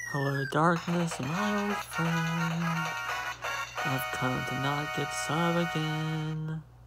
Hello, darkness, my old friend. I've come to not get sub again.